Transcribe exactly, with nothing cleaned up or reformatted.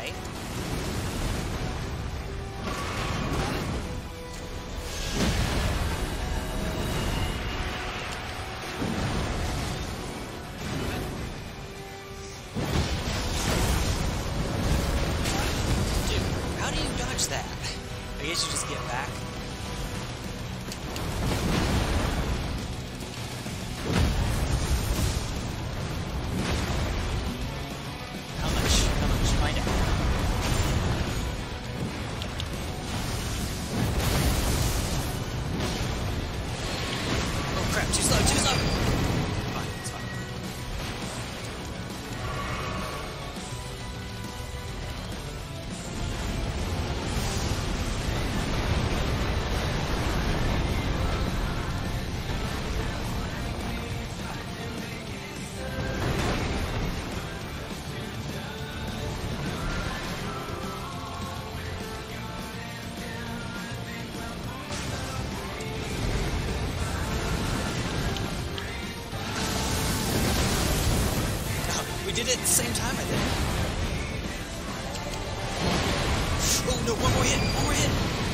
right? Dude, how do you dodge that? I guess you just get back. Did it at the same time, I think. Oh no, one more hit, one more hit.